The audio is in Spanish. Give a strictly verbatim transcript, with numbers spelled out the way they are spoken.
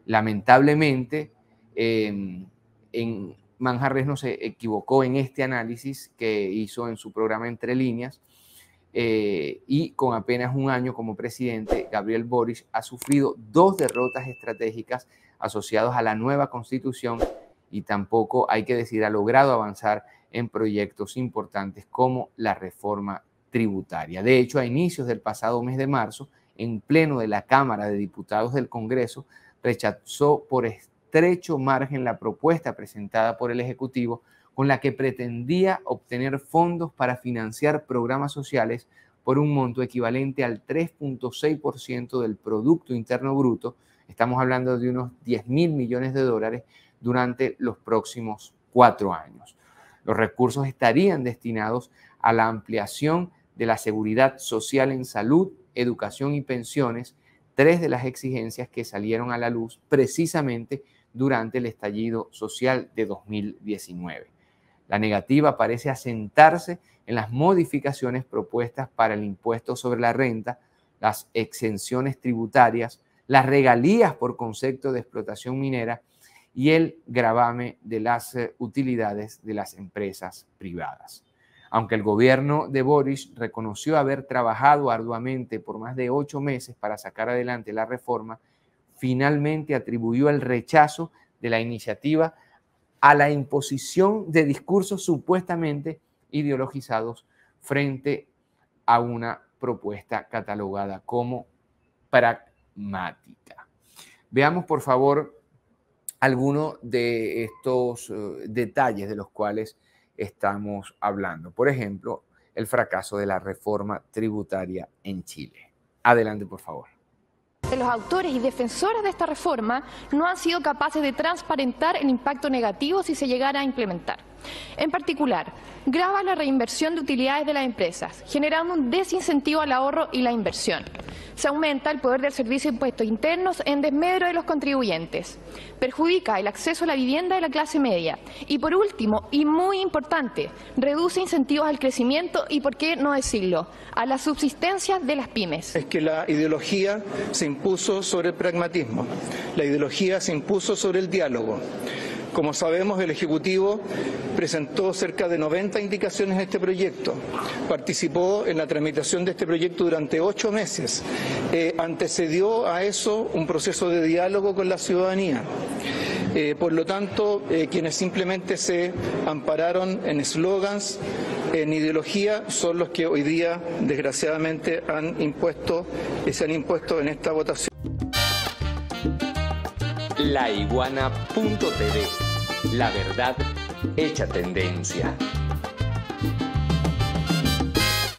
Lamentablemente, eh, en Manjarres no se equivocó en este análisis que hizo en su programa Entre Líneas, eh, y con apenas un año como presidente, Gabriel Boric ha sufrido dos derrotas estratégicas asociadas a la nueva Constitución, y tampoco, hay que decir, ha logrado avanzar en proyectos importantes como la reforma tributaria. De hecho, a inicios del pasado mes de marzo, en pleno de la Cámara de Diputados del Congreso, rechazó por estrecho margen la propuesta presentada por el Ejecutivo, con la que pretendía obtener fondos para financiar programas sociales por un monto equivalente al tres punto seis por ciento del Producto Interno Bruto. Estamos hablando de unos diez mil millones de dólares durante los próximos cuatro años. Los recursos estarían destinados a la ampliación de la seguridad social en salud, educación y pensiones, tres de las exigencias que salieron a la luz precisamente durante el estallido social de dos mil diecinueve. La negativa parece asentarse en las modificaciones propuestas para el impuesto sobre la renta, las exenciones tributarias, las regalías por concepto de explotación minera y el gravame de las utilidades de las empresas privadas. Aunque el gobierno de Boric reconoció haber trabajado arduamente por más de ocho meses para sacar adelante la reforma, finalmente atribuyó el rechazo de la iniciativa a la imposición de discursos supuestamente ideologizados frente a una propuesta catalogada como pragmática. Veamos, por favor, algunos de estos uh, detalles de los cuales estamos hablando. Por ejemplo, el fracaso de la reforma tributaria en Chile. Adelante, por favor. Los autores y defensores de esta reforma no han sido capaces de transparentar el impacto negativo si se llegara a implementar. En particular, grava la reinversión de utilidades de las empresas, generando un desincentivo al ahorro y la inversión. Se aumenta el poder del servicio de impuestos internos en desmedro de los contribuyentes. Perjudica el acceso a la vivienda de la clase media. Y por último, y muy importante, reduce incentivos al crecimiento y, por qué no decirlo, a la subsistencia de las pymes. Es que la ideología se impuso sobre el pragmatismo. La ideología se impuso sobre el diálogo. Como sabemos, el Ejecutivo presentó cerca de noventa indicaciones a este proyecto. Participó en la tramitación de este proyecto durante ocho meses. Eh, antecedió a eso un proceso de diálogo con la ciudadanía. Eh, por lo tanto, eh, quienes simplemente se ampararon en eslogans, en ideología, son los que hoy día, desgraciadamente, han impuesto, se han impuesto en esta votación. La Iguana punto T V. La verdad hecha tendencia.